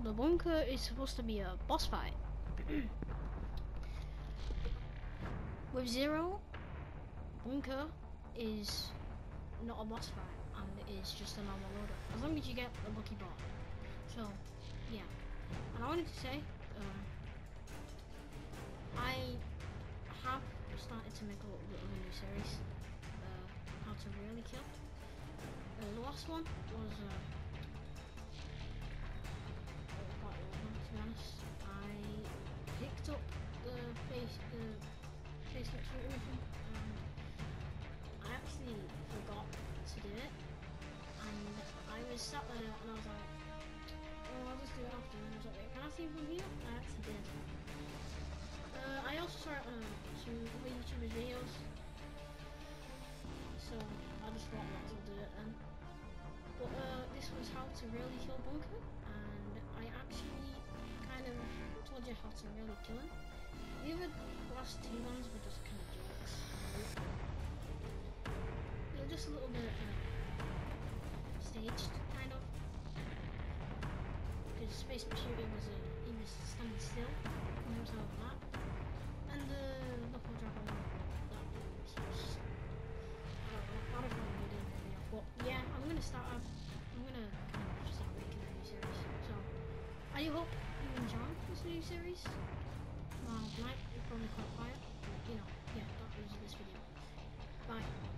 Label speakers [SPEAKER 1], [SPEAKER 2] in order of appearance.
[SPEAKER 1] the bunker is supposed to be a boss fight. With Zero, bunker is not a boss fight, and it is just a normal loader, as long as you get a lucky ball. So, yeah. And I wanted to say, I have started to make a little bit of a new series, how to really kill. The last one was quite a long one, to be honest. I picked up the Facebook shooter mission, and I actually forgot to do it, and I was sat there and I was like, oh, I'll just do it after, and I was like, wait, can I see from here? I actually did. I also saw it on some other YouTubers' videos, so I just thought I might as well do it then. But this was how to really kill bunker, and I actually kind of told you how to really kill him. The other last two ones were just kind of jokes. They were just a little bit staged, kind of. Because Space Shooter was he was standing still on the outside of the map, and the knuckle drop that was just, I don't know what we did in the video. But yeah, I'm gonna start making a new series. So I hope you enjoy this new series. Tonight it's probably quite quiet, but you know, yeah, that was this video. Bye.